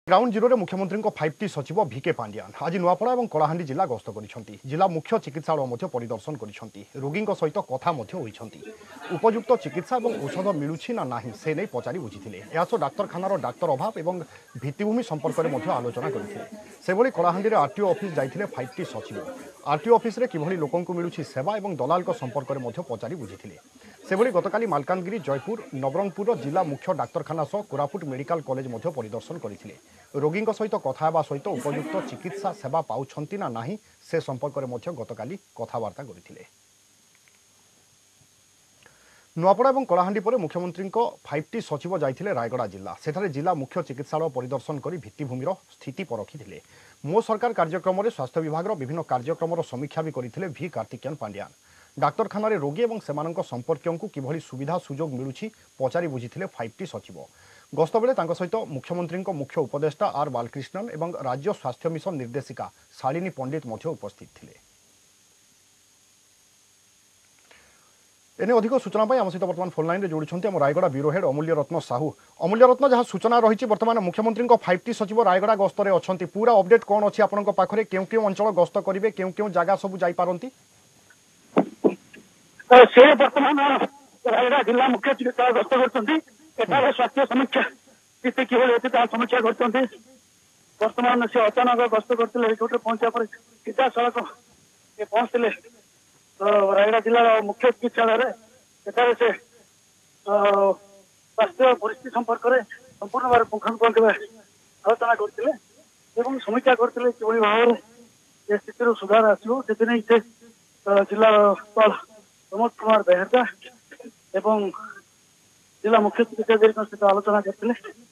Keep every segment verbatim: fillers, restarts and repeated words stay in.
Ground zero मुख्यमंत्री five T सचिव भिके पांडियान आज नुआपड़ा और कलाहांडी जिला गस्त कर जिला मुख्य चिकित्सालय परिदर्शन कर रोगी सहित कथा उपयुक्त चिकित्सा और औषध मिलूँ ना ना से नहीं पचारि बुझी यास डाक्तखानार डाक्तर अभाव और भित्तिभूमि संपर्क में आलोचना करते कलाहांडी आरटीओ ऑफिस जाइए फाइव टी सचिव आरटीओ ऑफिस किभली लोक मिलूँ सेवा और दलाल संपर्क में पचारि बुझी से गतकाली मालकानगिरी जयपुर नवरंगपुर जिला मुख्य डाक्तखाना सह कोरापुट मेडिकल कॉलेज परिदर्शन करते रोगी सहित कथा सहित उपयुक्त चिकित्सा सेवा पाउछंती ना नाही से संपर्क में गतकाली कथबार्ता करते नुआपड़ा और कलाहांडी पर मुख्यमंत्री फाइव टी सचिव जाइए रायगड़ा जिला सेठारे जिला मुख्य चिकित्सालय परिदर्शन कर भित्तिभूमिर स्थिति परखी मो सरकार कार्यक्रम में स्वास्थ्य विभाग विभिन्न कार्यक्रम समीक्षा भी करते वी कार्तिकेयन पांडियान डाक्तखाना रोगी और सेमानक संपर्क को किभली सुविधा सुजोग मिलूँ पचारि बुझी फाइव टी सचिव गस्त बेले सहित मुख्यमंत्री मुख्य उपदेष्टा आर बालकृष्णन और राज्य स्वास्थ्य मिशन निर्देशिका शालिनी पंडित उपस्थित थे। एने अधिक सूचना आम सहित बर्तमान फोन लाइन में जोड़ी रायगड़ा ब्यूरो हेड अमूल्य रत्न साहू अमूल्य रत्न जहाँ सूचना रही बर्तमान मुख्यमंत्री फाइव टी सचिव रायगड़ा गस्त में अच्छा पूरा अपडेट कौन अच्छी आपंक पाखे क्यों क्यों अंचल गस्त करेंगे क्यों क्यों जगह सब जापारती से बर्तमान रायगड़ा जिला मुख्य चिकित्सा गस्त कर स्वास्थ्य समीक्षा स्थिति कि समीक्षा कर बर्तमान से अचानक गस्त करते पहुंचा पर सीधा सड़क पहुंचते रायगड़ा जिला मुख्य चिकित्सालय से स्वास्थ्य परिस्थिति संपर्क में संपूर्ण भाव पुंखानुपुंख आलोचना करते समीक्षा करते कि भाव में स्थिति सुधार आसो से जिला प्रमोद कुमार बेहरा एवं जिला मुख्य चिकित्सा सहित आलोचना करते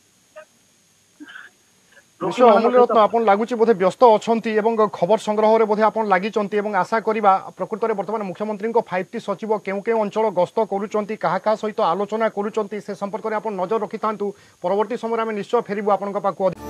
अमूल्य रत्न आप लगुच बोधे व्यस्त अच्छा खबर संग्रह में बोधे आप लगी आशा करवा प्रकृत में बर्तमान मुख्यमंत्री फाइव टी सचिव केउ केउ अंचल गस्त करुँच क्या सहित आलोचना करुँच से संपर्क में आप नजर रखि था परवर्ती समय में निश्चय फेरबू आपण पाक।